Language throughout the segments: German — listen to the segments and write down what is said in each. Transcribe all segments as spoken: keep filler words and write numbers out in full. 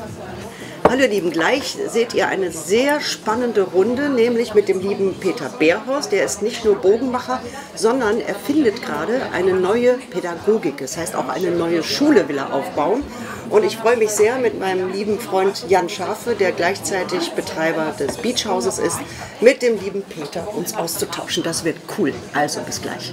Hallo ihr Lieben, gleich seht ihr eine sehr spannende Runde, nämlich mit dem lieben Peter Behrhorst. Der ist nicht nur Bogenmacher, sondern er findet gerade eine neue Pädagogik. Das heißt, auch eine neue Schule will er aufbauen. Und ich freue mich sehr, mit meinem lieben Freund Jan Schafe, der gleichzeitig Betreiber des Beach Houses ist, mit dem lieben Peter uns auszutauschen. Das wird cool. Also bis gleich.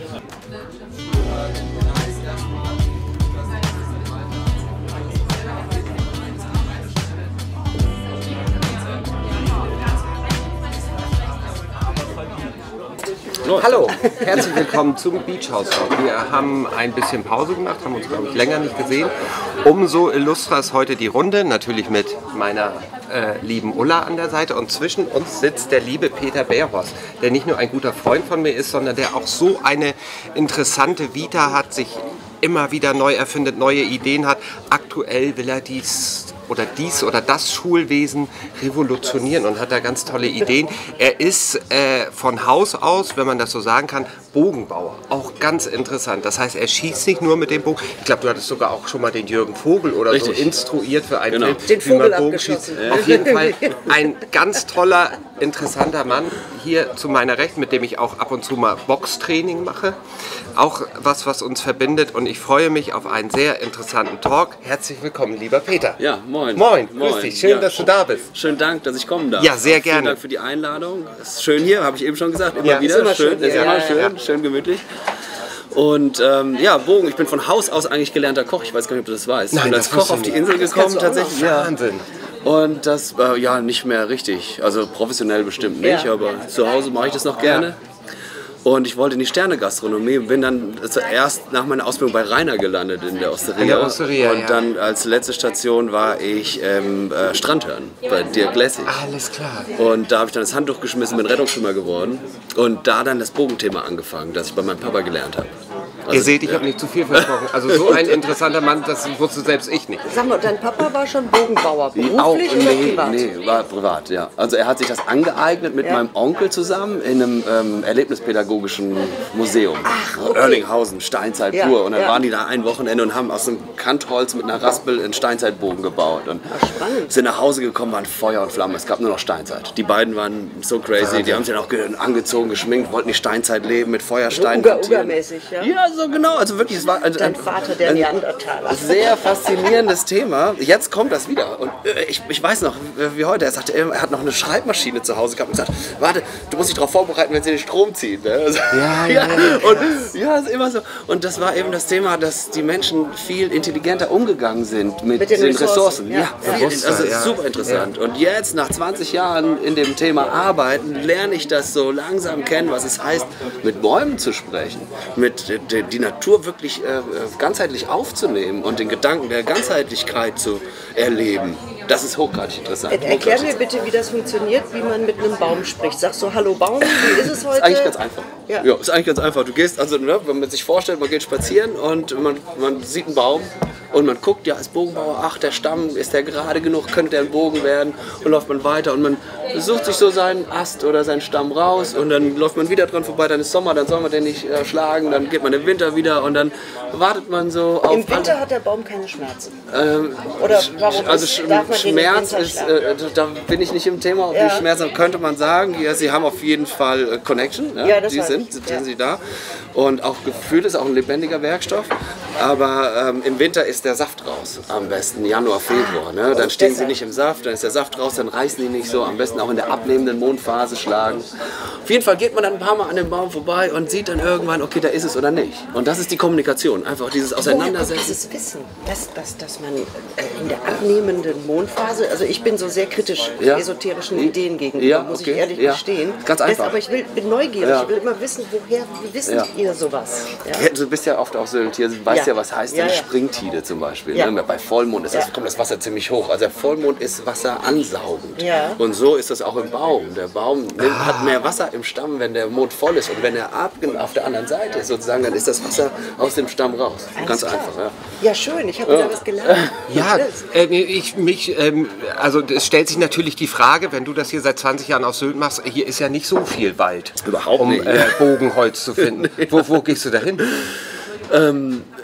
Hallo, herzlich willkommen zum Beach House. Wir haben ein bisschen Pause gemacht, haben uns, glaube ich, länger nicht gesehen. Umso illustrer ist heute die Runde, natürlich mit meiner äh, lieben Ulla an der Seite. Und zwischen uns sitzt der liebe Peter Behrhorst, der nicht nur ein guter Freund von mir ist, sondern der auch so eine interessante Vita hat, sich immer wieder neu erfindet, neue Ideen hat. Aktuell will er dies oder dies oder das Schulwesen revolutionieren und hat da ganz tolle Ideen. Er ist äh, von Haus aus, wenn man das so sagen kann, Bogenbauer. Auch ganz interessant. Das heißt, er schießt nicht nur mit dem Bogen. Ich glaube, du hattest sogar auch schon mal den Jürgen Vogel oder Richtig. so instruiert für einen Genau. Film, Den wie man Vogel Bogen abgeschossen. schießt. Auf jeden Fall ein ganz toller, interessanter Mann hier zu meiner Rechten, mit dem ich auch ab und zu mal Boxtraining mache. Auch was, was uns verbindet, und ich freue mich auf einen sehr interessanten Talk. Herzlich willkommen, lieber Peter. Ja, moin. Moin, grüß dich. Schön, Ja, dass du da bist. Schönen Dank, dass ich kommen darf. Ja, sehr Vielen gerne. Dank für die Einladung. Es ist schön hier, habe ich eben schon gesagt, immer Ja, wieder. ist immer schön, schön ist hier. immer Ja, ja, schön, ja. schön gemütlich. Und ähm, ja, Bogen, ich bin von Haus aus eigentlich gelernter Koch. Ich weiß gar nicht, ob du das weißt. Nein, ich bin als das wusste Koch auf ich die nicht. Insel Das gekommen, kannst du auch tatsächlich. noch. Ja. Wahnsinn. Und das, äh, ja, nicht mehr richtig. Also professionell bestimmt nicht, Ja. aber zu Hause mache ich das noch gerne. Und ich wollte in die Sterne-Gastronomie, bin dann zuerst nach meiner Ausbildung bei Rainer gelandet in der Osteria. In der Osteria, Und ja. dann als letzte Station war ich ähm, äh, Strandhörn bei Dirk Lessig. Alles klar. Und da habe ich dann das Handtuch geschmissen, bin Rettungsschwimmer geworden. Und da dann das Bogenthema angefangen, das ich bei meinem Papa gelernt habe. Also, Ihr seht, ich habe nicht zu viel versprochen. Also so ein interessanter Mann, das wusste selbst ich nicht. Sag mal, dein Papa war schon Bogenbauer, Auch, beruflich oder nee, privat? nee, war privat, ja. Also er hat sich das angeeignet mit Ja. meinem Onkel zusammen in einem ähm, erlebnispädagogischen Museum. Ach, okay. Erlinghausen, Steinzeit Ja, pur. Und dann ja. waren die da ein Wochenende und haben aus einem Kantholz mit einer Raspel einen Steinzeitbogen gebaut. Und spannend. sind nach Hause gekommen, waren Feuer und Flamme. Es gab nur noch Steinzeit. Die beiden waren so crazy, die haben sich dann auch ge- angezogen, geschminkt, wollten die Steinzeit leben mit Feuersteinen. Uga- hantieren. Uga-mäßig, ja? Ja, so genau. Also wirklich, es war also Dein ein- Vater, der ein- Neandertaler. sehr faszinierendes Thema. Jetzt kommt das wieder. Und äh, ich, ich weiß noch, wie heute, er sagte, er hat noch eine Schreibmaschine zu Hause gehabt und gesagt, warte, du musst dich darauf vorbereiten, wenn sie den Strom zieht. Ne? Also, Ja, ja, ja, Und, ja, ist immer so. Und das war eben das Thema, dass die Menschen viel intelligenter umgegangen sind mit, Mit den den, Ressourcen, Ressourcen. ja. Ja, viel, Bewusster, also ja. super interessant. Und jetzt, nach zwanzig Jahren in dem Thema Arbeiten, lerne ich das so langsam kennen, was es heißt, mit Bäumen zu sprechen, mit äh, die, die Natur wirklich äh, ganzheitlich aufzunehmen und den Gedanken der Ganzheitlichkeit zu erleben. Das ist hochgradig interessant. Er- Erklär mir bitte, wie das funktioniert, wie man mit einem Baum spricht. Sagst du, hallo Baum, wie ist es heute? Ist eigentlich ganz einfach. Ja. Ja, ist eigentlich ganz einfach. Du gehst, also ne, wenn man sich vorstellt, man geht spazieren und man, man sieht einen Baum und man guckt, ja, ist Bogenbauer, ach, der Stamm, ist der gerade genug, könnte der ein Bogen werden, und läuft man weiter und man sucht sich so seinen Ast oder seinen Stamm raus und dann läuft man wieder dran vorbei, dann ist Sommer, dann soll man den nicht äh, schlagen, dann geht man im Winter wieder und dann wartet man so auf... Im Winter hat der Baum keine Schmerzen. Ähm, Oder warum also ist- Sch- darf man den im Schmerz Winter ist, schlagen? äh, da bin ich nicht im Thema, ob Ja. die Schmerzen, könnte man sagen, ja, sie haben auf jeden Fall äh, Connection, ja, Ja, das die weiß sind, ich, sind ja. sie da, und auch Gefühl ist auch ein lebendiger Werkstoff, aber ähm, im Winter ist der Saft raus, am besten Januar, Februar, ne? Dann stehen sie deshalb. nicht im Saft, dann ist der Saft raus, dann reißen die nicht so, am besten auch in der abnehmenden Mondphase schlagen. Auf jeden Fall geht man dann ein paar Mal an dem Baum vorbei und sieht dann irgendwann, okay, da ist es oder nicht, und das ist die Kommunikation, einfach dieses Woher kommt Auseinandersetzen. dieses Wissen, dass, dass, dass man äh, in der abnehmenden Mondphase, also ich bin so sehr kritisch Ja. esoterischen Ja. Ideen gegenüber, Ja, muss okay. ich ehrlich Ja. gestehen. Ganz Das- einfach. aber ich will, bin neugierig, Ja. ich will immer wissen, woher, wie wisst Ja. ihr sowas? Ja? Ja, du bist ja oft auf Sylt, hier weißt Ja. ja, was heißt Ja, eine ja. Springtide zum Beispiel. Ja. Ne? Bei Vollmond ist das, Ja. kommt das Wasser ziemlich hoch. Also der Vollmond ist Wasser ansaugend. Ja. Und so ist das auch im Baum. Der Baum nimmt, hat mehr Wasser im Stamm, wenn der Mond voll ist. Und wenn er ab, auf der anderen Seite ist sozusagen, dann ist das Wasser aus dem Stamm raus. Alles Ganz klar. einfach. Ja. Ja, schön, ich habe wieder was gelernt. Ja, äh, ich, mich, ähm, also es stellt sich natürlich die Frage, wenn du das hier seit zwanzig Jahren auf Sylt machst, hier ist ja nicht so viel Wald, Überhaupt um nicht. äh, Bogenholz zu finden. Wo, wo gehst du da hin? Ähm,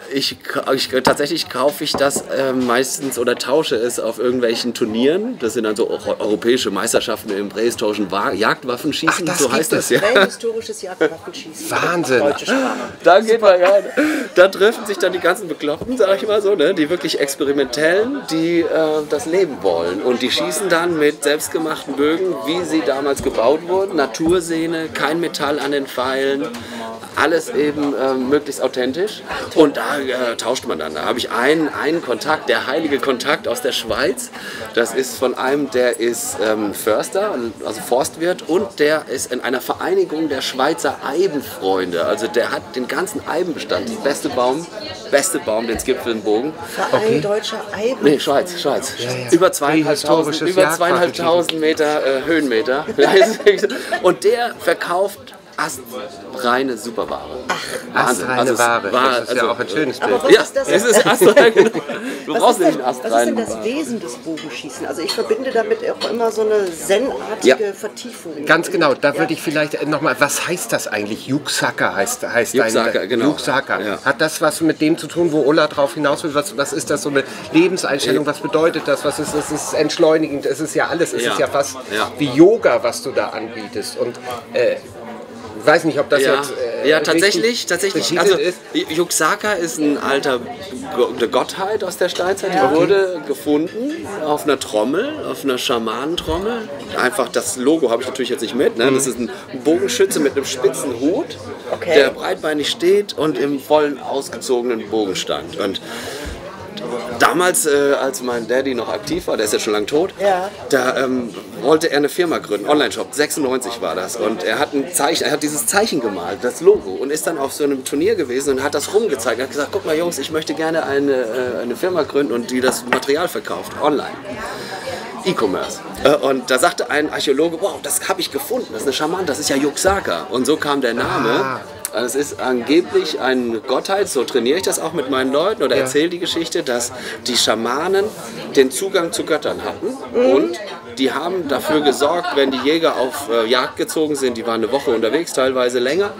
Ich, ich, tatsächlich kaufe ich das äh, meistens oder tausche es auf irgendwelchen Turnieren. Das sind dann so europäische Meisterschaften im prähistorischen Wa Jagdwaffenschießen. Ach, das so heißt das, ja. Prähistorisches Jagdwaffenschießen. Wahnsinn. Deutsche Sprache. Da geht man rein. Da treffen sich dann die ganzen Bekloppten, sag ich mal so, ne? Die wirklich experimentellen, die äh, das Leben wollen. Und die schießen dann mit selbstgemachten Bögen, wie sie damals gebaut wurden. Natursehne, kein Metall an den Pfeilen. Alles eben äh, möglichst authentisch. Und da äh, tauscht man dann. Da habe ich einen, einen Kontakt, der heilige Kontakt aus der Schweiz. Das ist von einem, der ist ähm, Förster, also Forstwirt, und der ist in einer Vereinigung der Schweizer Eibenfreunde. Also der hat den ganzen Eibenbestand. Der beste Baum, beste Baum, den es gibt für den Bogen. Verein okay. Deutscher Eiben. Nee, Schweiz, Schweiz. Ja, ja. Über zweieinhalbtausend, über zweieinhalbtausend Meter äh, Höhenmeter. Und der verkauft astreine Superware. Ach, astreine also Ware. War, das ist also, ja auch ein schönes Bild. Aber was ja, ist das? Es ist astrein. Du was brauchst ist nicht denn, astreine. Was ist denn das Wesen des Bogenschießen? Also ich verbinde damit auch immer so eine zen-artige ja. Vertiefung. Ganz genau, da ja. würde ich vielleicht nochmal, was heißt das eigentlich? Yuksaka heißt, heißt Yuksaka, ein, genau. Yuksaka. Ja. Hat das was mit dem zu tun, wo Ulla drauf hinaus will? Was, was ist das, so eine Lebenseinstellung? Was bedeutet das? Was ist, es ist entschleunigend, es ist ja alles, es ja. ist ja fast ja. wie Yoga, was du da anbietest. Und äh, ich weiß nicht, ob das ja. jetzt äh, ja tatsächlich, tatsächlich. Also ist. Yuksaka ist ein alter eine Gottheit aus der Steinzeit. Die ja. wurde gefunden auf einer Trommel, auf einer Schamanentrommel. Einfach das Logo habe ich natürlich jetzt nicht mit. Ne? Das ist ein Bogenschütze mit einem spitzen Hut, okay. der breitbeinig steht und im vollen ausgezogenen Bogenstand. Und damals, äh, als mein Daddy noch aktiv war, der ist ja schon lange tot, ja. da ähm, wollte er eine Firma gründen, Online-Shop, sechsundneunzig war das. Und er hat, ein Zeichen, er hat dieses Zeichen gemalt, das Logo, und ist dann auf so einem Turnier gewesen und hat das rumgezeigt. Er hat gesagt, guck mal Jungs, ich möchte gerne eine, äh, eine Firma gründen und die das Material verkauft, online. E-Commerce. Und da sagte ein Archäologe, wow, das habe ich gefunden, das ist eine Schaman, das ist ja Yuksaka. Und so kam der Name. Ah. Es ist angeblich eine Gottheit, so trainiere ich das auch mit meinen Leuten oder ja. erzähle die Geschichte, dass die Schamanen den Zugang zu Göttern hatten mhm. und die haben dafür gesorgt, wenn die Jäger auf äh, Jagd gezogen sind, die waren eine Woche unterwegs, teilweise länger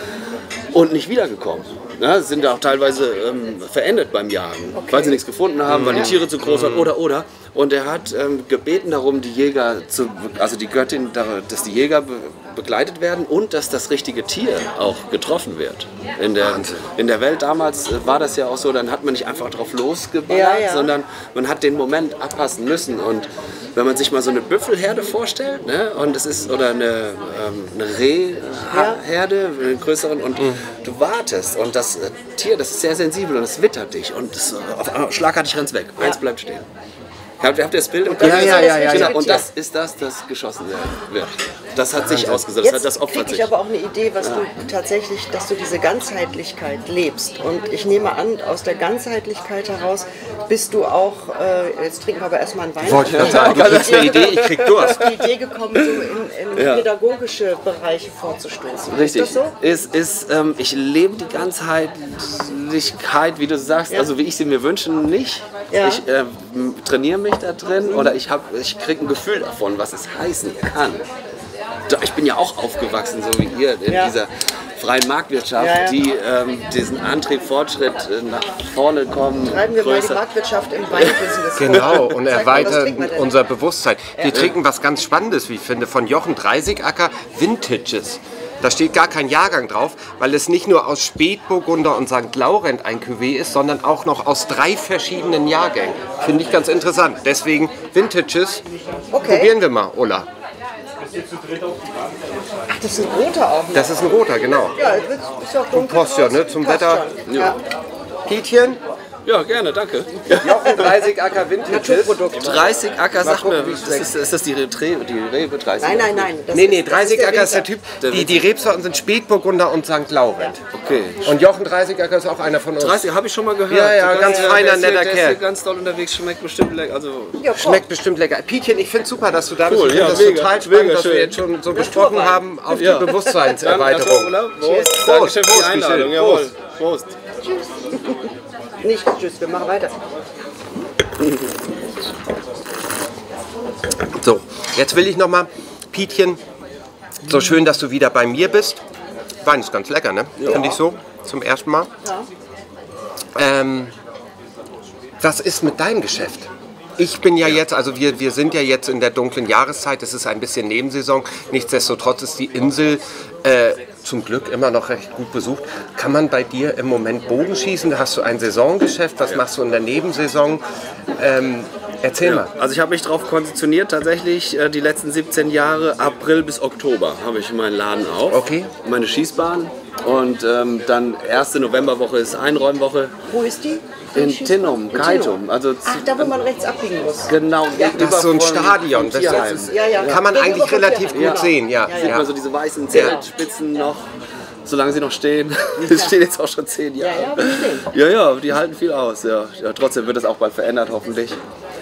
und nicht wiedergekommen. Ja, sind auch teilweise ähm, verendet beim Jagen, okay. weil sie nichts gefunden haben, weil die Tiere zu groß waren oder oder. Und er hat ähm, gebeten darum, die Jäger, zu, also die Göttin, dass die Jäger be begleitet werden und dass das richtige Tier auch getroffen wird. In der, in der Welt damals war das ja auch so, dann hat man nicht einfach drauf losgeballert, ja, ja. sondern man hat den Moment abpassen müssen. Und wenn man sich mal so eine Büffelherde vorstellt, ne, und es ist, oder eine, ähm, eine Rehherde, eine größeren, und mhm. du wartest und das äh, Tier, das ist sehr sensibel und es wittert dich und das, auf einmal schlagartig rennt es weg, ja. eins bleibt stehen. Habt ihr das Bild im Kopf? Ja, ja, ja, ja, genau. ja. Und das ist das, das geschossen wird. Das hat sich ausgesetzt, das, hat das opfert sich. Jetzt kriege ich aber auch eine Idee, was ja. du tatsächlich, dass du diese Ganzheitlichkeit lebst. Und ich nehme an, aus der Ganzheitlichkeit heraus bist du auch, äh, jetzt trinken wir aber erstmal einen Wein. Wollte ich sagen, du kriegst eine Idee, ich krieg Durst. Auf die Idee gekommen, so in, in ja. pädagogische Bereiche vorzustoßen. Richtig. Ist das so? Ist, ist, ähm, ich lebe die Ganzheitlichkeit, wie du sagst, ja. also wie ich sie mir wünsche, nicht. Ja. Ich äh, trainiere mich da drin mhm. oder ich, hab, ich kriege ein Gefühl davon, was es heißen kann. Ich bin ja auch aufgewachsen, so wie ihr, in ja. dieser freien Marktwirtschaft, ja, ja. die ähm, diesen Antrieb, Fortschritt äh, nach vorne kommen. Treiben wir größer. Mal die Marktwirtschaft im Weinbusiness. Genau, und erweitern unser Bewusstsein. Wir ja. trinken was ganz Spannendes, wie ich finde, von Jochen Dreisigacker, Vintages. Da steht gar kein Jahrgang drauf, weil es nicht nur aus Spätburgunder und Sankt Laurent ein Cuvée ist, sondern auch noch aus drei verschiedenen Jahrgängen. Finde ich ganz interessant. Deswegen Vintages. Okay. Probieren wir mal, Ulla. Ach, das ist ein roter auch. Das ist ein roter, genau. Ja, das ist auch dunkel. Passt ja, ne, zum Wetter. Ja. Pietchen? Ja, gerne, danke. Jochen Dreisigacker Vintages. Dreisigacker, sag mir, das ist, ist das die, Re die Rebe Dreisigacker? Nein, nein, nein. Das nee, nee, Dreisigacker ist der Typ, die, die Rebsorten sind Spätburgunder und Sankt Laurent. Okay. Und Jochen Dreisigacker ist auch einer von uns. Dreisigacker habe ich schon mal gehört. Ja, ja, ganz ja, feiner, der netter hier, Kerl. Der ist hier ganz toll unterwegs, schmeckt bestimmt lecker. Also ja, schmeckt bestimmt lecker. Pietchen, ich finde es super, dass du da bist. Cool, ich finde ja, das mega, total spannend, mega dass schön. wir jetzt schon so gesprochen ja, haben auf ja. die Bewusstseinserweiterung. Prost. Dankeschön für die Einladung. Jawohl. Prost. Tschüss. Nicht tschüss, wir machen weiter. So, jetzt will ich noch mal, Pietchen, so schön, dass du wieder bei mir bist. Wein ist ganz lecker, ne? Ja. Finde ich so, zum ersten Mal. Ja. Ähm, was ist mit deinem Geschäft? Ich bin ja, ja jetzt, also wir, wir sind ja jetzt in der dunklen Jahreszeit, es ist ein bisschen Nebensaison, nichtsdestotrotz ist die Insel äh, zum Glück immer noch recht gut besucht. Kann man bei dir im Moment Bogenschießen? Hast du ein Saisongeschäft? Was ja. machst du in der Nebensaison? Ähm, erzähl ja. mal. Also ich habe mich darauf konditioniert, tatsächlich äh, die letzten siebzehn Jahre, April bis Oktober habe ich meinen Laden auf. Okay. Meine Schießbahn. Und ähm, dann erste Novemberwoche ist Einräumwoche. Wo ist die? In Tinnum, Kaitum. Also Ach, da wo man rechts abbiegen muss. Genau. Ja. Das ist so ein Stadion. Das, das ist, ja, ja. Kann man ja. eigentlich relativ gut ja. sehen. Ja. Ja, ja. Sieht man so diese weißen Zeltspitzen noch, solange sie noch stehen. Das steht jetzt auch schon zehn Jahre. Ja, ja, ja, die halten viel aus. Ja. Ja, trotzdem wird das auch bald verändert, hoffentlich.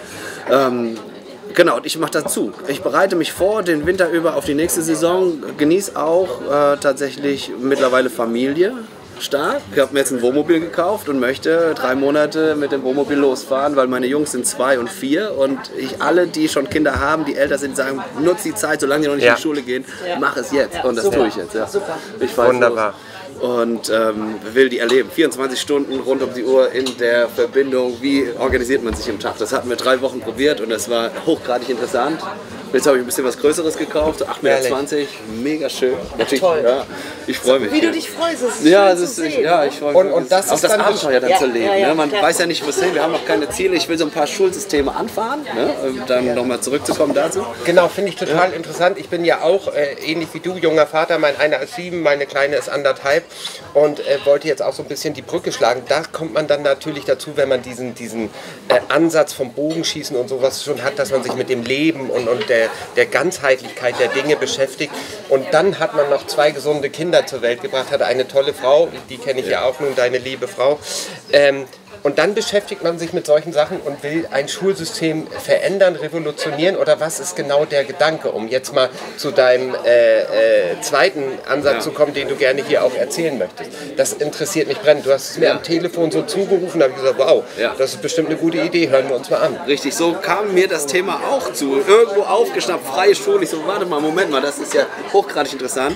Ähm, Genau, ich mache dazu. Ich bereite mich vor, den Winter über auf die nächste Saison, genieße auch äh, tatsächlich mittlerweile Familie stark. Ich habe mir jetzt ein Wohnmobil gekauft und möchte drei Monate mit dem Wohnmobil losfahren, weil meine Jungs sind zwei und vier und ich alle, die schon Kinder haben, die älter sind, sagen, nutz die Zeit, solange sie noch nicht ja. in die Schule gehen, ja. mach es jetzt. Ja, und das super. tue ich jetzt. Ja. Super. Ich weiß Wunderbar. Los. Und ähm, will die erleben. vierundzwanzig Stunden rund um die Uhr in der Verbindung. Wie organisiert man sich im Tag? Das hatten wir drei Wochen probiert und das war hochgradig interessant. Jetzt habe ich ein bisschen was Größeres gekauft, acht Meter zwanzig, mega schön. Natürlich, toll. Ja, ich freue mich. Wie du dich freust, das ist ja, schön das zu ist, sehen. ja, ich freue mich. Und, und das auch ist das dann Abenteuer dann ja, zu leben. ja, ja, ne? Man klar. weiß ja nicht, wo es hin. Wir haben noch keine Ziele. Ich will so ein paar Schulsysteme anfahren, ne? um dann ja. nochmal zurückzukommen dazu. Genau, finde ich total ja. interessant. Ich bin ja auch, äh, ähnlich wie du, junger Vater. Mein einer ist sieben, meine Kleine ist anderthalb und äh, wollte jetzt auch so ein bisschen die Brücke schlagen. Da kommt man dann natürlich dazu, wenn man diesen, diesen äh, Ansatz vom Bogenschießen und sowas schon hat, dass man sich mit dem Leben und, und der, der Ganzheitlichkeit der Dinge beschäftigt. Und dann hat man noch zwei gesunde Kinder zur Welt gebracht, hat eine tolle Frau, die kenne ich ja, ja auch nun, deine liebe Frau. Ähm, Und dann beschäftigt man sich mit solchen Sachen und will ein Schulsystem verändern, revolutionieren, oder was ist genau der Gedanke, um jetzt mal zu deinem äh, äh, zweiten Ansatz ja. zu kommen, den du gerne hier auch erzählen möchtest. Das interessiert mich brennend. Du hast es mir ja. am Telefon so zugerufen, da habe ich gesagt, wow, ja. das ist bestimmt eine gute Idee, hören wir uns mal an. Richtig, so kam mir das Thema auch zu. Irgendwo aufgeschnappt, freie Schule. Ich so, warte mal, Moment mal, das ist ja hochgradig interessant.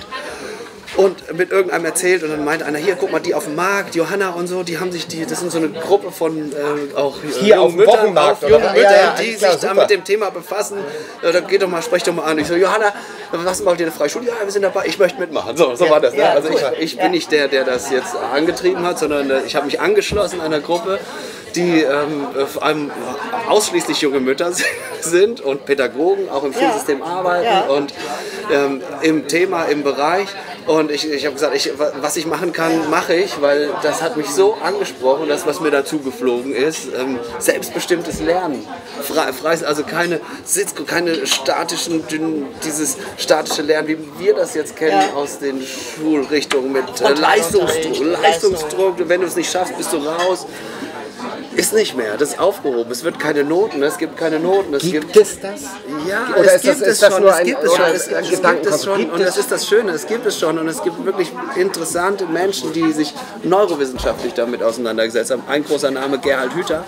Und mit irgendeinem erzählt und dann meinte einer, hier, guck mal, die auf dem Markt, Johanna und so, die haben sich, die, das sind so eine Gruppe von äh, auch hier auf dem Wochenmarkt, auf jungen Müttern, ja, ja, die sich klar, da mit dem Thema befassen. Ja, dann geht doch mal, sprech doch mal an. Ich so, Johanna, was macht ihr eine freie Schule? Ja, wir sind dabei, ich möchte mitmachen. So, so ja, war das. Ne? Ja, also ich, ich bin nicht der, der das jetzt angetrieben hat, sondern ich habe mich angeschlossen einer Gruppe, die ähm, vor allem ausschließlich junge Mütter sind und Pädagogen, auch im Schulsystem ja. arbeiten ja. und ähm, im Thema, im Bereich. Und ich, ich habe gesagt, ich, was ich machen kann, mache ich, weil das hat mich so angesprochen, das, was mir dazu geflogen ist, ähm, selbstbestimmtes Lernen. Frei, frei, also keine Sitz, keine statischen, dieses statische Lernen, wie wir das jetzt kennen ja. aus den Schulrichtungen mit äh, Leistungsdruck, Leistungsdruck, wenn du es nicht schaffst, bist du raus. Ist nicht mehr, das ist aufgehoben. Es wird keine Noten, es gibt keine Noten. Es gibt, gibt es das? Ja, oder es ist gibt das, es ist das schon. Nur es ein, gibt es schon. Es, ein es gibt es schon. Und das ist das Schöne, es gibt es schon. Und es gibt wirklich interessante Menschen, die sich neurowissenschaftlich damit auseinandergesetzt haben. Ein großer Name, Gerhard Hüther.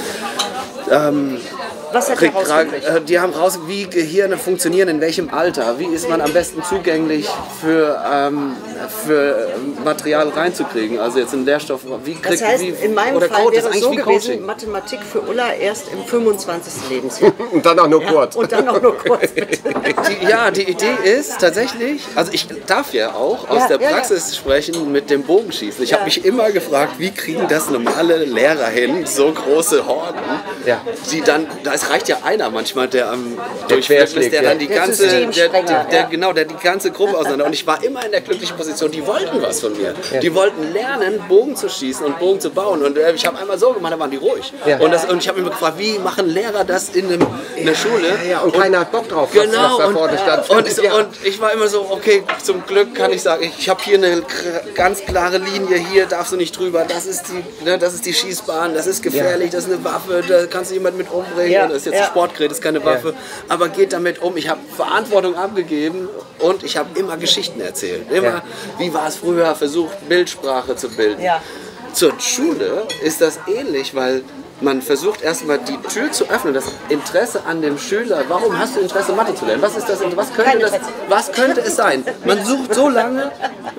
Ähm, Was hat er rausgekriegt? Die haben raus, wie Gehirne funktionieren, in welchem Alter, wie ist man am besten zugänglich für, ähm, für Material reinzukriegen. Also jetzt einen Lehrstoff, wie kriegt das heißt, wie, in meinem oder Fall Code, wäre es so gewesen, Coaching. Mathematik für Ulla erst im fünfundzwanzigsten Lebensjahr. Und dann auch nur ja, kurz. Und dann auch nur kurz, bitte. Die, ja, die Idee ist tatsächlich, also ich darf ja auch aus ja, der Praxis ja, ja. sprechen mit dem Bogenschießen. Ich ja. habe mich immer gefragt, wie kriegen das normale Lehrer hin, so große Horden, ja. die dann, das reicht ja einer manchmal, der am durchflippt ist, der dann die der ganze, der, der, der, ja. genau, der die ganze Gruppe auseinander. Und ich war immer in der glücklichen Position, die wollten was von mir. Ja. Die wollten lernen, Bogen zu schießen und Bogen zu bauen. Und äh, ich habe einmal so gemacht, da waren die ruhig. Ja. Und, das, und ich habe mich immer gefragt, wie machen Lehrer das in, einem, in der Schule? Ja, ja, und, und keiner hat Bock drauf, genau, was, was da und, vorne stand. Und, ja. und ich war immer so, okay, zum Glück kann ich sagen, ich habe hier eine ganz klare Linie, hier darfst du nicht drüber, das ist die, ne, das ist die Schießbahn, das ist gefährlich, ja. das ist eine Waffe, da kannst du jemanden mit umbringen, ja. das ist jetzt ja. ein Sportgerät, das ist keine Waffe, ja. aber geht damit um. Ich habe Verantwortung abgegeben und ich habe immer Geschichten erzählt. Immer, ja. wie war es früher, versucht Bildsprache zu bilden. Ja. Zur Schule ist das ähnlich, weil man versucht erstmal die Tür zu öffnen, das Interesse an dem Schüler. Warum hast du Interesse, Mathe zu lernen? Was ist das? Was könnte, das, was könnte es sein? Man sucht so lange,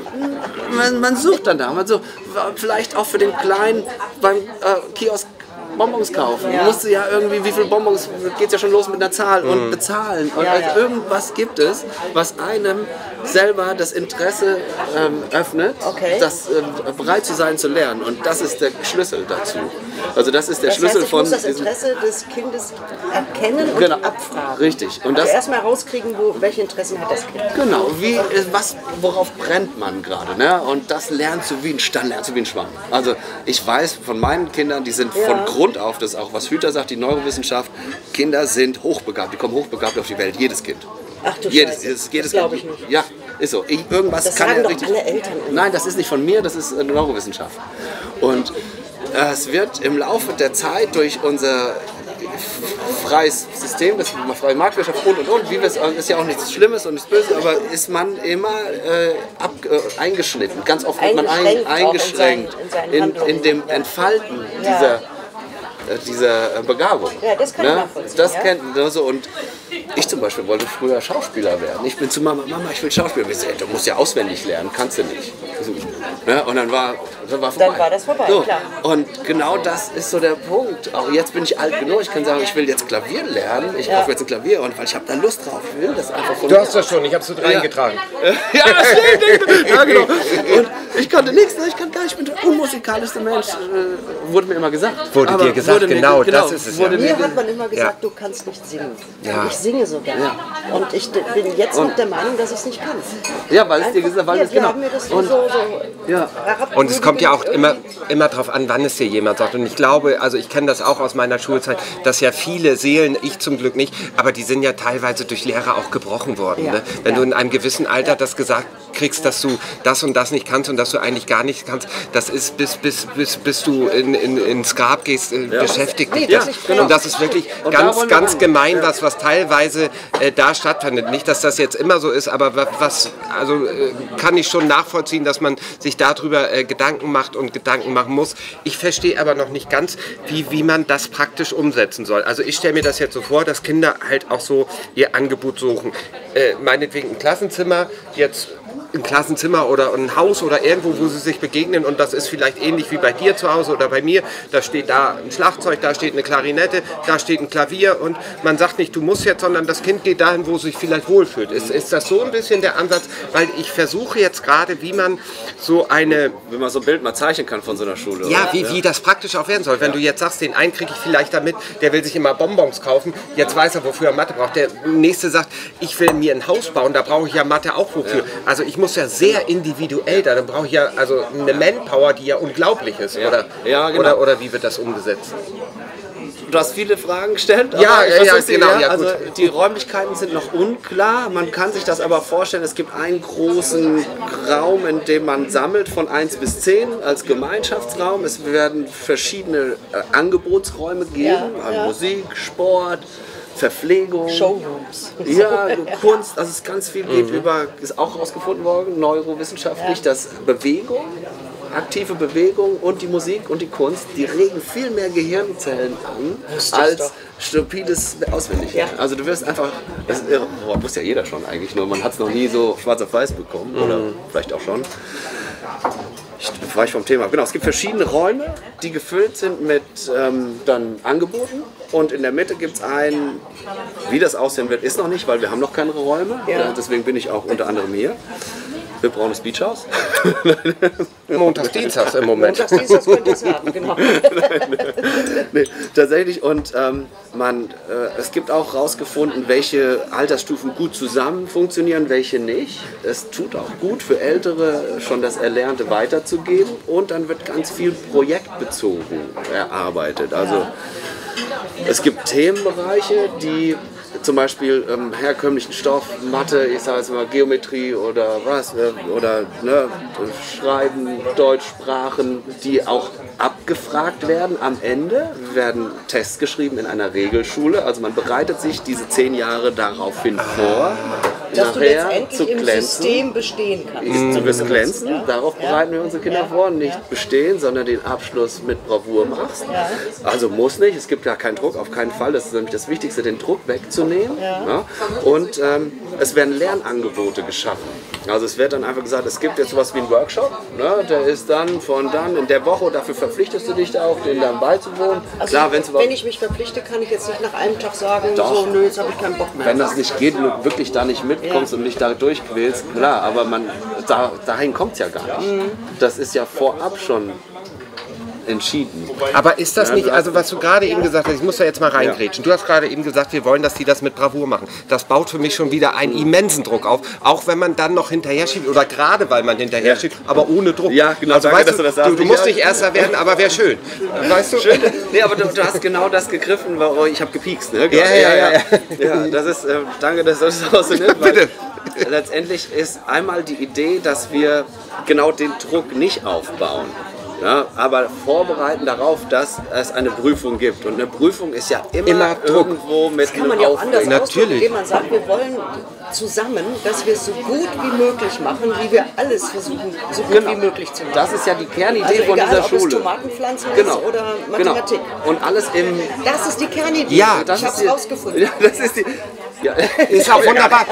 man, man sucht dann da. Man so, vielleicht auch für den Kleinen beim äh, Kiosk Bonbons kaufen. Ja. Du musst ja irgendwie, wie viele Bonbons, geht ja schon los mit einer Zahl und mhm. bezahlen. Und ja, also ja. irgendwas gibt es, was einem selber das Interesse ähm, öffnet, okay. das äh, bereit zu sein zu lernen. Und das ist der Schlüssel dazu. Also das ist der das Schlüssel heißt, ich von... muss das Interesse des Kindes erkennen und genau. abfragen. Richtig. Und also das erstmal rauskriegen, wo, welche Interessen hat das Kind. Genau, wie, was, worauf brennt man gerade. Ne? Und das lernst du wie ein Stand, lernst du wie ein Schwamm. Also ich weiß von meinen Kindern, die sind ja. von Grund auf, das ist auch was Hüter sagt, die Neurowissenschaft, Kinder sind hochbegabt, die kommen hochbegabt auf die Welt, jedes Kind. Ach du jedes, Scheiße, jedes, jedes das glaube ich nicht. Ja, ist so. Ich, irgendwas das kann sagen ja doch richtig, alle Eltern. Nein, das ist nicht von mir, das ist eine Neurowissenschaft. Und äh, es wird im Laufe der Zeit durch unser freies System, das freie Marktwirtschaft und und und, wie wir es, ist ja auch nichts Schlimmes und nichts Böses, aber ist man immer äh, ab, äh, eingeschnitten. Ganz oft wird man ein, eingeschränkt in, seinen, in, seinen in, in dem Entfalten ja. dieser dieser Begabung. Ja, das kann ne? ich nachvollziehen. Das ja? kennt also und ich zum Beispiel wollte früher Schauspieler werden. Ich bin zu Mama, Mama, ich will Schauspieler werden. Du musst ja auswendig lernen, kannst du nicht. So, ne? Und dann war, dann war vorbei. Dann war das vorbei, so. klar. Und genau das ist so der Punkt. Auch jetzt bin ich alt genug, ich kann sagen, ich will jetzt Klavier lernen. Ich ja. kaufe jetzt ein Klavier, und weil ich habe da Lust drauf. Ich will das einfach von Du hast das schon, ich habe es so reingetragen. Ja, das stimmt. Ja, genau. Und ich konnte nichts, ich kann gar nicht, ich bin der unmusikalischste Mensch, äh, wurde mir immer gesagt. Wurde Aber dir gesagt, mir, genau, genau, das ist es. Mir ja. hat man immer gesagt, ja. du kannst nicht singen. Ja. Ich singe so gerne. Ja. Und ich bin jetzt noch der Meinung, dass ich es nicht kann. Ja, weil es dir gesagt weil ja, es genau. haben mir das und, so, so ja. Und es kommt ja auch immer, immer darauf an, wann es dir jemand sagt. Und ich glaube, also ich kenne das auch aus meiner Schulzeit, dass ja viele Seelen, ich zum Glück nicht, aber die sind ja teilweise durch Lehrer auch gebrochen worden. Ja. Ne? Wenn ja. du in einem gewissen Alter das gesagt kriegst, dass du das und das nicht kannst und dass du eigentlich gar nichts kannst, das ist bis, bis, bis, bis du in, in, ins Grab gehst, äh, ja. beschäftigt dich das. Ja, und das ist wirklich und ganz, ganz gemein, ja. was, was teilweise äh, da stattfindet. Nicht, dass das jetzt immer so ist, aber was, also äh, kann ich schon nachvollziehen, dass man sich darüber äh, Gedanken macht und Gedanken machen muss. Ich verstehe aber noch nicht ganz, wie, wie man das praktisch umsetzen soll. Also ich stelle mir das jetzt so vor, dass Kinder halt auch so ihr Angebot suchen. Äh, meinetwegen ein Klassenzimmer, jetzt ein Klassenzimmer oder ein Haus oder irgendwo, wo sie sich begegnen, und das ist vielleicht ähnlich wie bei dir zu Hause oder bei mir. Da steht da ein Schlagzeug, da steht eine Klarinette, da steht ein Klavier, und man sagt nicht, du musst jetzt, sondern das Kind geht dahin, wo es sich vielleicht wohlfühlt. Ist, ist das so ein bisschen der Ansatz? Weil ich versuche jetzt gerade, wie man so eine... Wie man so ein Bild mal zeichnen kann von so einer Schule. Ja, wie, ja. wie das praktisch auch werden soll. Wenn ja. du jetzt sagst, den einen kriege ich vielleicht damit, der will sich immer Bonbons kaufen, jetzt weiß er, wofür er Mathe braucht. Der nächste sagt, ich will mir ein Haus bauen, da brauche ich ja Mathe auch wofür. Ja. Also ich muss ja sehr individuell da, dann brauche ich ja also eine Manpower, die ja unglaublich ist. Ja. Oder, ja, genau. oder, oder wie wird das umgesetzt? Du hast viele Fragen gestellt. Ja, ja, ja, genau. Ja, also die Räumlichkeiten sind noch unklar. Man kann sich das aber vorstellen, es gibt einen großen Raum, in dem man sammelt von eins bis zehn als Gemeinschaftsraum. Es werden verschiedene äh, Angebotsräume geben, ja, an ja. Musik, Sport, Verpflegung, Showrooms. Ja, Kunst, also es ganz viel geht mhm. über, ist auch herausgefunden worden, neurowissenschaftlich, ja. dass Bewegung, aktive Bewegung und die Musik und die Kunst, die regen viel mehr Gehirnzellen an als stupides Auswendiglernen. Ja. Also du wirst einfach, das oh, muss ja jeder schon eigentlich, nur man hat es noch nie so schwarz auf weiß bekommen, mhm. oder vielleicht auch schon. Ich war ich vom Thema. Genau, es gibt verschiedene Räume, die gefüllt sind mit ähm, dann Angeboten, und in der Mitte gibt es einen, wie das aussehen wird, ist noch nicht, weil wir haben noch keine Räume. Ja. Deswegen bin ich auch unter anderem hier. Wir brauchen das Beach House. Montags, Dienstags im Moment. Montags, Dienstags könnt ihr es haben, genau. Nein, nee, tatsächlich, und ähm, man, äh, es gibt auch herausgefunden, welche Altersstufen gut zusammen funktionieren, welche nicht. Es tut auch gut für Ältere, schon das Erlernte weiterzugeben, und dann wird ganz viel projektbezogen erarbeitet. Also ja. es gibt Themenbereiche, die zum Beispiel ähm, herkömmlichen Stoff, Mathe, ich sage jetzt mal Geometrie oder was, äh, oder ne, Schreiben, Deutschsprachen, die auch abgefragt werden am Ende, werden Tests geschrieben in einer Regelschule. Also man bereitet sich diese zehn Jahre daraufhin vor, dass nachher du letztendlich zu im glänzen. System bestehen kannst. Mhm. Du wirst glänzen, Ja. darauf Ja. bereiten wir unsere Kinder Ja. vor. Nicht bestehen, sondern den Abschluss mit Bravour machst. Ja. Also muss nicht, es gibt ja keinen Druck, auf keinen Fall. Das ist nämlich das Wichtigste, den Druck wegzunehmen. Ja. Ja. Und ähm, es werden Lernangebote geschaffen. Also es wird dann einfach gesagt, es gibt jetzt sowas wie einen Workshop, ne? Der ist dann von dann in der Woche, dafür verpflichtest du dich da auch, den dann beizuwohnen. Also Klar, wenn's wenn ich mich verpflichte, kann ich jetzt nicht nach einem Tag sagen, Doch. so, nö, jetzt habe ich keinen Bock mehr. Wenn das nicht geht und du wirklich da nicht mitkommst Ja. und dich da durchquälst, klar, aber man, da, dahin kommt es ja gar nicht. Mhm. Das ist ja vorab schon entschieden. Aber ist das nicht, also was du gerade eben gesagt hast, ich muss da jetzt mal reingrätschen. Du hast gerade eben gesagt, wir wollen, dass die das mit Bravour machen. Das baut für mich schon wieder einen immensen Druck auf. Auch wenn man dann noch hinterher schiebt oder gerade weil man hinterher schiebt, aber ohne Druck. Ja, genau, Also, danke, weißt dass du das du, sagst. du, du musst nicht Erster werden, aber wäre schön. Weißt du? Schön. Nee, aber du, du hast genau das gegriffen, weil ich habe gepiekst. Ne? Ja, ja, ja, ja. ja das ist, äh, danke, dass du das auch so nimmst. Bitte. Letztendlich ist einmal die Idee, dass wir genau den Druck nicht aufbauen. Ja, aber vorbereiten darauf, dass es eine Prüfung gibt. Und eine Prüfung ist ja immer, Immer Druck. irgendwo mit Das kann man einem ja auch anders Aufreger. ausdrücken, Natürlich. indem man sagt, wir wollen zusammen, dass wir es so gut wie möglich machen, wie wir alles versuchen, so gut Genau. wie möglich zu machen. Das ist ja die Kernidee Also von egal, dieser ob Schule. es Tomatenpflanzen Genau. ist oder Genau. Mathematik. Und alles im. Das ist die Kernidee. Ja, das ich habe ist es die- rausgefunden. Ja, das ist die. Ja. Ist auch wunderbar.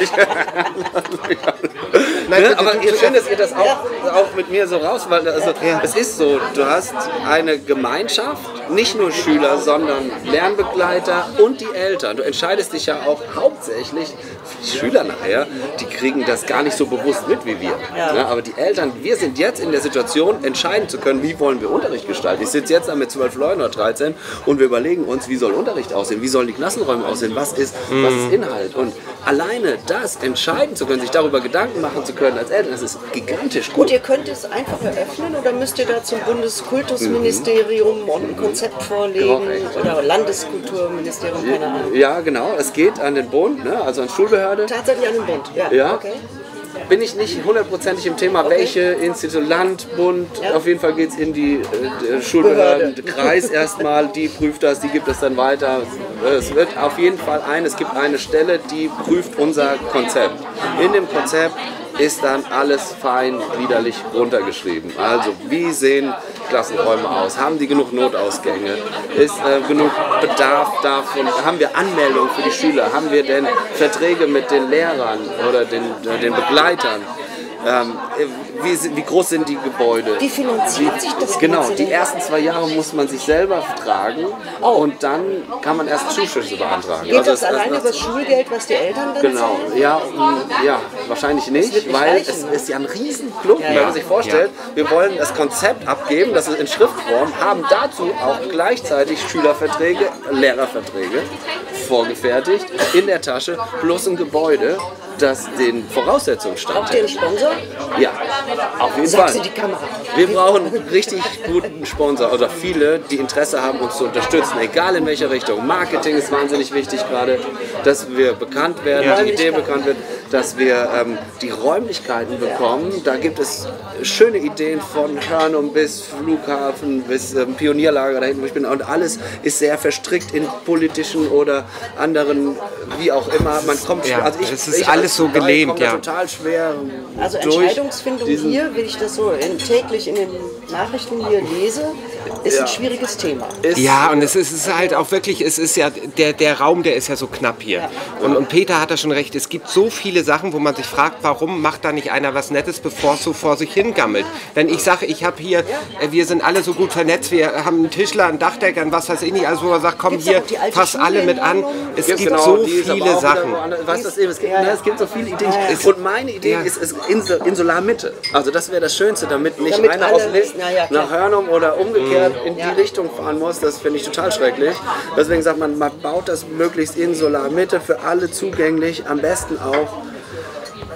Nein, Ne? du- Aber du- ihr, schön, dass ihr das auch, auch mit mir so raus, weil also, es ist so, du hast eine Gemeinschaft, nicht nur Schüler, sondern Lernbegleiter und die Eltern. Du entscheidest dich ja auch hauptsächlich, die Schüler nachher, die kriegen das gar nicht so bewusst mit wie wir. Ja. Ne? Aber die Eltern, wir sind jetzt in der Situation, entscheiden zu können, wie wollen wir Unterricht gestalten. Ich sitze jetzt da mit zwölf Leuten oder dreizehn und wir überlegen uns, wie soll Unterricht aussehen, wie sollen die Klassenräume aussehen, was ist, was ist Inhalt. Und alleine das entscheiden zu können, sich darüber Gedanken machen zu können als Eltern, das ist gigantisch gut. Und ihr könnt es einfach eröffnen oder müsst ihr da zum Bundeskultusministerium und ein Konzept vorlegen oder Landeskulturministerium, keine Ahnung. Ja, genau, es geht an den Bund, ne? Also an Schulbehörde. Tatsächlich an den Bund, ja. Ja. Okay. Bin ich nicht hundertprozentig im Thema, Okay. welche Institut, Land, Bund, Ja. auf jeden Fall geht es in die äh, Schulbehörden, Behörde. Kreis erstmal, die prüft das, die gibt es dann weiter. Es wird auf jeden Fall ein, es gibt eine Stelle, die prüft unser Konzept. In dem Konzept ist dann alles fein gliederlich runtergeschrieben. Also wie sehen Klassenräume aus? Haben die genug Notausgänge? Ist äh, genug Bedarf davon? Haben wir Anmeldungen für die Schüler? Haben wir denn Verträge mit den Lehrern oder den, äh, den Begleitern? Ähm, wie, si- wie groß sind die Gebäude? Wie finanziert sich das Genau, Ganze die denn? ersten zwei Jahre muss man sich selber tragen und dann kann man erst Zuschüsse beantragen. Geht das es- alleine das- über das Schulgeld, was die Eltern dann Genau, zahlen? ja, mm, ja, wahrscheinlich wird nicht, nicht weil reichen, es ne? ist ja ein Riesenklumpen, Ja, wenn ja. man sich vorstellt, wir wollen das Konzept abgeben, das ist in Schriftform, haben dazu auch gleichzeitig Schülerverträge, Lehrerverträge vorgefertigt, in der Tasche, plus ein Gebäude, das den Voraussetzungen Habt ihr einen standhält. Sponsor? Ja, auf jeden Sagst Fall. du die Kamera? Wir brauchen einen richtig guten Sponsor oder viele, die Interesse haben, uns zu unterstützen, egal in welcher Richtung. Marketing ist wahnsinnig wichtig gerade, dass wir bekannt werden, die Idee bekannt wird, dass wir ähm, die Räumlichkeiten bekommen. Da gibt es schöne Ideen von Hörnum bis Flughafen bis ähm, Pionierlager da hinten, wo ich bin. Und alles ist sehr verstrickt in politischen oder anderen, wie auch immer. Man kommt Ja, also ich, es ist ich alles als so Laie gelemt, komme da ja. total schwer Also durch Entscheidungsfindung diesen- hier, wenn ich das so in, täglich in den Nachrichten hier lese, ist Ja. ein schwieriges Thema. ist, Ja, und es ist, es ist halt auch wirklich, es ist ja, der, der Raum, der ist ja so knapp hier. Und, und Peter hat da schon recht, es gibt so viele Sachen, wo man sich fragt, warum macht da nicht einer was Nettes, bevor es so vor sich hingammelt. Denn ich sage, ich habe hier, äh, wir sind alle so gut vernetzt, wir haben einen Tischler, einen Dachdecker, und was weiß ich nicht, also wo man sagt, komm Gibt's hier, auch die alte fass Schule alle in mit an. London? Es Gibt's gibt genau, so die ist aber viele auch wieder Sachen. woanders. Weißt du, das eben, es gibt, Ja, ne, ja. es gibt so viele Ideen. Ja. Und meine Idee Ja. ist, ist Insel, Insular Mitte. Also das wäre das Schönste, damit nicht Damit einer alle- aus List na ja, klar. nach Hörnum oder umgekehrt in Ja. die Richtung fahren muss. Das finde ich total schrecklich. Deswegen sagt man, man baut das möglichst Insular Mitte für alle zugänglich. Am besten auch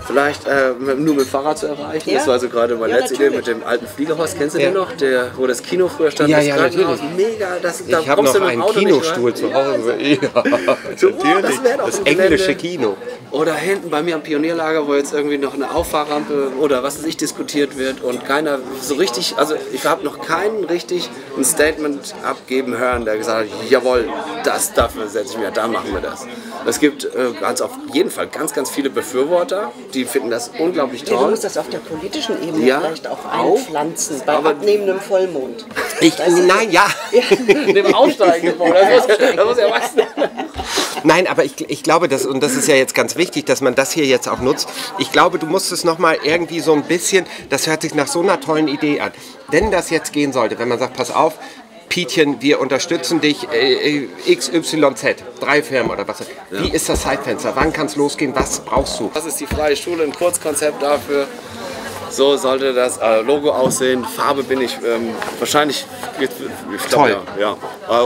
Vielleicht äh, nur mit dem Fahrrad zu erreichen. Ja. Das war so gerade meine Ja, letzte Idee natürlich. mit dem alten Fliegerhorst. Kennst du Ja. den noch? Der, wo das Kino früher stand. Ja, das ja, Krankenhaus. natürlich. Mega. Das, da Ich habe kommst noch du mit dem einen Auto nicht Kinostuhl rein. zu Hause. Ja, So, wow, natürlich. das wäre doch Das so ein englische Gelände. Kino. Oder hinten bei mir am Pionierlager, wo jetzt irgendwie noch eine Auffahrrampe oder was weiß ich diskutiert wird und keiner so richtig, also ich habe noch keinen richtig ein Statement abgeben hören, der gesagt hat, jawohl, das, dafür setze ich mir, da machen wir das. Es gibt äh, ganz auf jeden Fall ganz, ganz viele Befürworter, die finden das unglaublich Ja, du toll. musst das auf der politischen Ebene Ja, vielleicht auch auch. einpflanzen, bei Aber- abnehmendem Vollmond. Ich, nein, ja. Dem Aufsteigen, das muss ja, das muss ja wachsen. Nein, aber ich, ich glaube, das, und das ist ja jetzt ganz wichtig, dass man das hier jetzt auch nutzt. Ich glaube, du musst es nochmal irgendwie so ein bisschen, das hört sich nach so einer tollen Idee an. Wenn das jetzt gehen sollte, wenn man sagt, pass auf, Pietchen, wir unterstützen dich, äh, X Y Z, drei Firmen oder was. Wie ist das Zeitfenster? Wann kann es losgehen? Was brauchst du? Das ist die Freie Schule, ein Kurzkonzept dafür. So sollte das äh, Logo aussehen. Farbe bin ich ähm, wahrscheinlich, ich glaub, Toll. Ja, ja. Auch.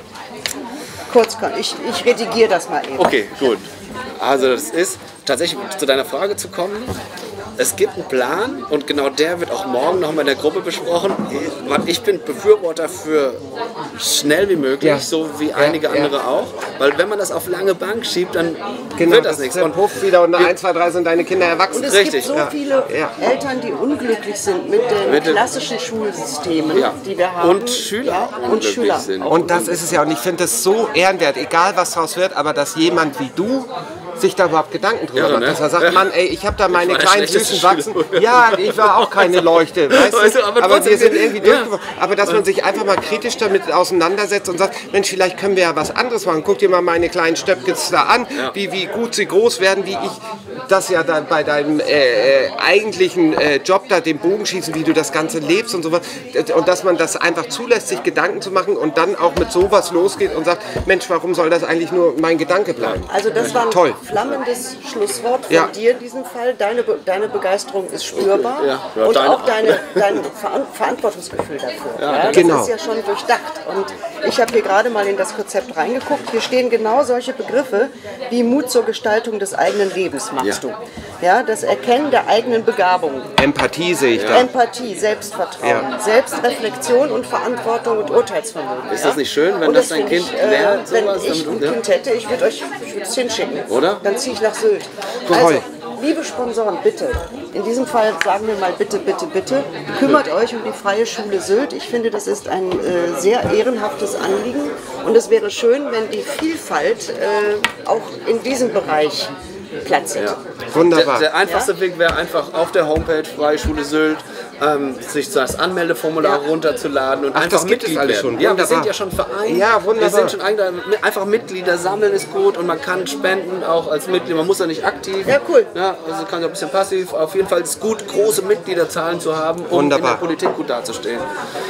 Kurz, ich, ich redigiere das mal eben. Okay, gut. Also das ist tatsächlich zu deiner Frage zu kommen. Es gibt einen Plan und genau der wird auch morgen noch mal in der Gruppe besprochen. Ich bin Befürworter für schnell wie möglich, Ja. so wie Ja, einige ja. andere auch. Weil wenn man das auf lange Bank schiebt, dann Genau, wird das das nichts. ist der Puff wieder und nach wir- eins, zwei, drei sind deine Kinder erwachsen. Und es Richtig, gibt so ja. viele Ja. Eltern, die unglücklich sind mit den Mit den- klassischen Schulsystemen, Ja. die wir haben. Und Schüler ja, und unglücklich Schüler. sind. Und das ist es ja. Und ich finde es so ehrenwert, egal was draus wird, aber dass jemand wie du sich da überhaupt Gedanken drüber Ja, macht. ne? Dass er sagt, Ja. Mann, ey, ich habe da meine war der kleinen schlechteste Füßen wachsen. Schüler. Ja, ich war auch keine Leuchte, weißt Weißt du? du, aber Aber wir trotzdem- sind irgendwie ja. durchgekommen. Aber dass man sich einfach mal kritisch damit auseinandersetzt und sagt, Mensch, vielleicht können wir ja was anderes machen. Guck dir mal meine kleinen Stöpkes da an, Ja. wie, wie gut sie groß werden, wie ich das ja dann bei deinem äh, äh, eigentlichen äh, Job da, dem Bogenschießen, wie du das Ganze lebst und sowas. Und dass man das einfach zulässt, sich Gedanken zu machen und dann auch mit sowas losgeht und sagt, Mensch, warum soll das eigentlich nur mein Gedanke bleiben? Also das war ein Toll. flammendes Schlusswort von Ja. dir in diesem Fall. Deine, Be deine Begeisterung ist spürbar Ja. Ja, und deine auch deine, dein Veran Verantwortungsgefühl dafür. Ja, das genau. ist ja schon durchdacht. Und ich habe hier gerade mal in das Konzept reingeguckt. Hier stehen genau solche Begriffe wie Mut zur Gestaltung des eigenen Lebens machst Ja. du. Ja, das Erkennen der eigenen Begabungen. Empathie sehe ich da. Empathie, Selbstvertrauen, Ja. Selbstreflexion und Verantwortung und Urteilsvermögen. Ist das nicht schön, wenn Und das dein finde Kind ich, äh, lernt, Wenn sowas ich damit, ein ja? Kind hätte, ich würde euch ich würde es hinschicken. Oder? Dann ziehe ich nach Sylt. Toll. Also, liebe Sponsoren, bitte, in diesem Fall sagen wir mal bitte, bitte, bitte, kümmert euch um die Freie Schule Sylt. Ich finde, das ist ein äh, sehr ehrenhaftes Anliegen und es wäre schön, wenn die Vielfalt äh, auch in diesem Bereich Platz hätte. Wunderbar. Der, der einfachste Weg wäre einfach auf der Homepage Freie Schule Sylt ähm, sich das Anmeldeformular Ja. runterzuladen und Ach, einfach das gibt es Mitglied alles werden. schon. Ja, wir Wunderbar. sind ja schon Verein. Ja, wunderbar. Wir sind schon eigentlich, einfach Mitglieder sammeln ist gut und man kann spenden auch als Mitglied. Man muss ja nicht aktiv. Ja, cool. Ja, also kann so ein bisschen passiv. Auf jeden Fall ist es gut, große Mitgliederzahlen zu haben, um Wunderbar. in der Politik gut dazustehen.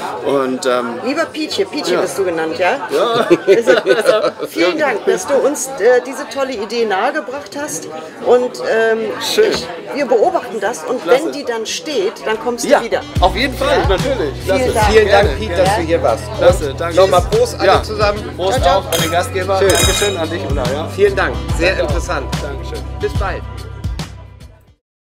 Und ähm, Lieber Pietje, Pietje Ja. bist du genannt, ja? Ja. Also, also, vielen Dank, dass du uns äh, diese tolle Idee nahegebracht hast. Und ähm, Schön. Ich, wir beobachten das und Klasse. wenn die dann steht, dann kommst du ja, wieder. auf jeden Fall, natürlich. Klasse. Vielen Dank. Vielen Dank, Gerne, Piet, gerne. dass du hier warst. Klasse, danke. Nochmal Prost alle Ja. zusammen. Prost Ciao, ciao. auch an den Gastgeber. Schön. Dankeschön an dich, Ulla. Ja. Vielen Dank, sehr interessant. Dankeschön. Bis bald.